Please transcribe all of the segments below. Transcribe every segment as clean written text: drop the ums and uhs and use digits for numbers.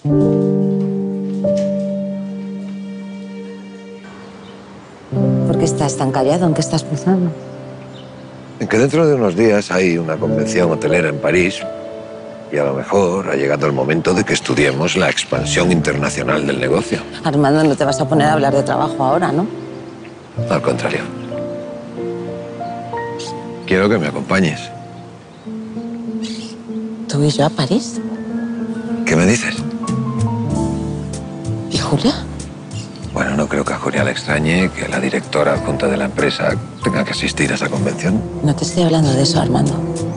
¿Por qué estás tan callado? ¿En qué estás pensando? En que dentro de unos días hay una convención hotelera en París y a lo mejor ha llegado el momento de que estudiemos la expansión internacional del negocio. Armando, no te vas a poner a hablar de trabajo ahora, ¿no? Al contrario. Quiero que me acompañes. ¿Tú y yo a París? ¿Qué me dices? ¿Y Julia? Bueno, no creo que a Julia le extrañe que la directora adjunta de la empresa tenga que asistir a esa convención. No te estoy hablando de eso, Armando.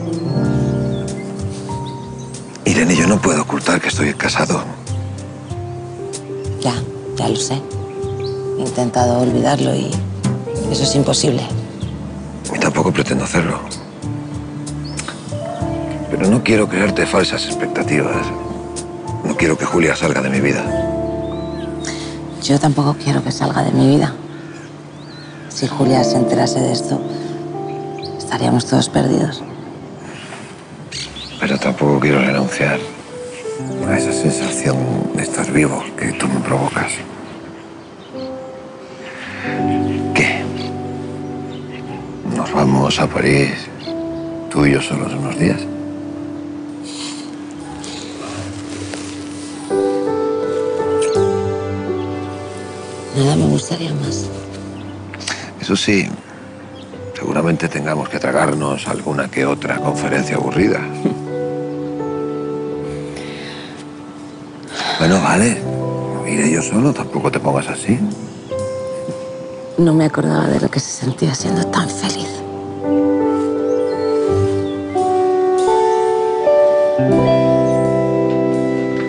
Irene, yo no puedo ocultar que estoy casado. Ya lo sé. He intentado olvidarlo y eso es imposible. Y tampoco pretendo hacerlo. Pero no quiero crearte falsas expectativas. No quiero que Julia salga de mi vida. Yo tampoco quiero que salga de mi vida. Si Julia se enterase de esto, estaríamos todos perdidos. Pero tampoco quiero renunciar a esa sensación de estar vivo que tú me provocas. ¿Qué? ¿Nos vamos a París, tú y yo solos unos días? Nada me gustaría más. Eso sí, seguramente tengamos que tragarnos alguna que otra conferencia aburrida. Bueno, vale. Iré yo solo, tampoco te pongas así. No me acordaba de lo que se sentía siendo tan feliz.